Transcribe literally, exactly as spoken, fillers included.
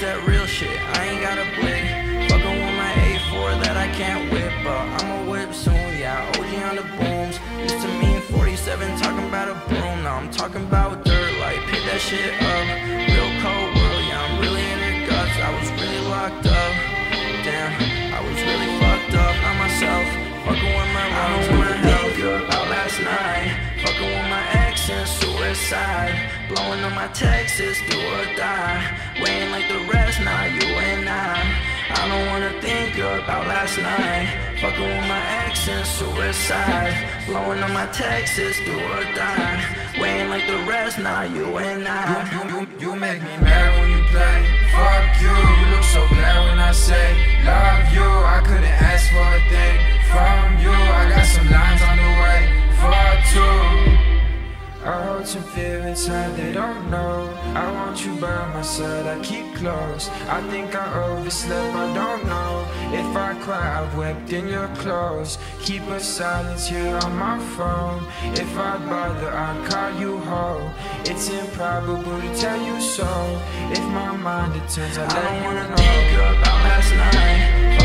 that real shit, I ain't got a blick. Fucking with my A four that I can't whip, but I'ma whip soon, yeah, O G on the booms. Used to me in forty-seven talking about a broom, now I'm talking about dirt, like pick that shit up. Real cold world, yeah, I'm really in the guts. I was really locked up, damn, I was really fucked up, not myself. Fucking with my wrongs and my health about last night. Fucking with my ex and suicide. Blowing on my Texas, do or die. Waiting like the rest, now you and I. I don't wanna think about last night. Fucking with my ex and suicide. Blowing on my Texas, do or die. Waiting like the rest, now you and I. You, you, you, you make me mad when you play. Fuck you, you look so glad when I say love you. I couldn't ask for a thing from you. I got some lines on the way for two. I hold some fear inside, they don't know. I want you by my side, I keep close. I think I overslept, I don't know. If I cry, I've wept in your clothes. Keep a silence here on my phone. If I'd bother, I'd call you home. It's improbable to tell you so. If my mind it turns, I let I don't you wanna know. think about last night.